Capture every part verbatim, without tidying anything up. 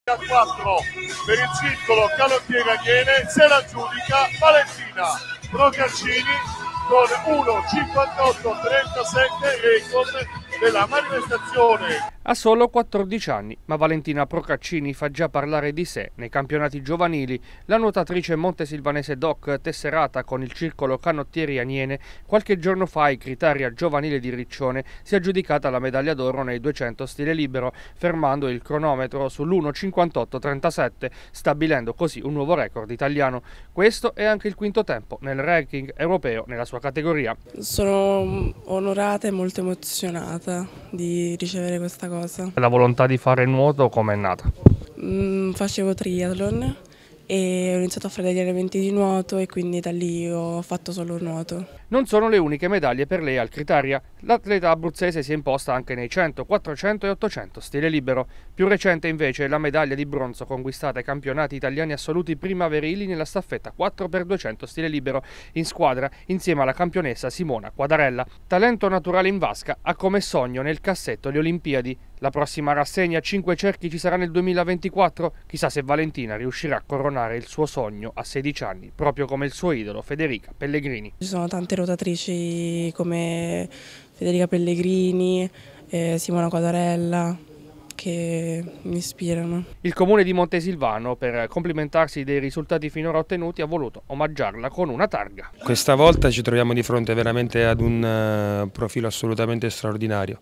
quattro per il circolo Canottieri Aniene se la giudica Valentina Procaccini con uno cinquantotto trentasette, record della manifestazione. Ha solo quattordici anni, ma Valentina Procaccini fa già parlare di sé nei campionati giovanili. La nuotatrice montesilvanese doc, tesserata con il circolo Canottieri Aniene, qualche giorno fa ai Critaria Giovanile di Riccione si è aggiudicata la medaglia d'oro nei duecento stile libero, fermando il cronometro sull'uno cinquantotto trentasette, stabilendo così un nuovo record italiano. Questo è anche il quinto tempo nel ranking europeo nella sua categoria. Sono onorata e molto emozionata di ricevere questa cosa. La volontà di fare nuoto come è nata? Mm, facevo triathlon e ho iniziato a fare degli allenamenti di nuoto e quindi da lì ho fatto solo nuoto. Non sono le uniche medaglie per lei al Critaria. L'atleta abruzzese si è imposta anche nei cento, quattrocento e ottocento stile libero. Più recente invece è la medaglia di bronzo conquistata ai campionati italiani assoluti primaverili nella staffetta quattro per duecento stile libero in squadra insieme alla campionessa Simona Quadarella. Talento naturale in vasca, ha come sogno nel cassetto le Olimpiadi. La prossima rassegna cinque cerchi ci sarà nel duemilaventiquattro. Chissà se Valentina riuscirà a coronare il suo sogno a sedici anni, proprio come il suo idolo Federica Pellegrini. Ci sono tante ruotatrici come Federica Pellegrini, eh, Simona Quadarella che mi ispirano. Il comune di Montesilvano, per complimentarsi dei risultati finora ottenuti, ha voluto omaggiarla con una targa. Questa volta ci troviamo di fronte veramente ad un uh, profilo assolutamente straordinario.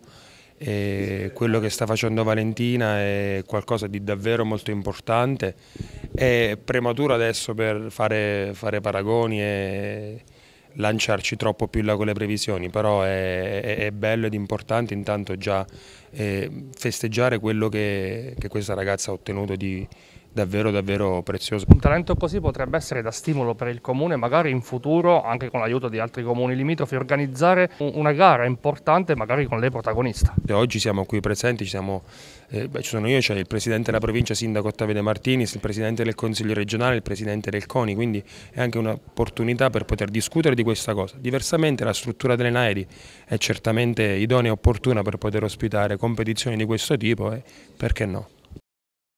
E quello che sta facendo Valentina è qualcosa di davvero molto importante. È prematuro adesso per fare, fare paragoni e lanciarci troppo più in là con le previsioni, però è, è, è bello ed importante intanto già eh, festeggiare quello che, che questa ragazza ha ottenuto di davvero davvero prezioso. Un talento così potrebbe essere da stimolo per il comune, magari in futuro, anche con l'aiuto di altri comuni limitrofi, organizzare una gara importante magari con lei protagonista. Oggi siamo qui presenti, ci, siamo, eh, beh, ci sono io, c'è il presidente della provincia, sindaco Ottavio De Martinis, il presidente del consiglio regionale, il presidente del CONI, quindi è anche un'opportunità per poter discutere di questa cosa. Diversamente la struttura delle Naedi è certamente idonea e opportuna per poter ospitare competizioni di questo tipo e perché no.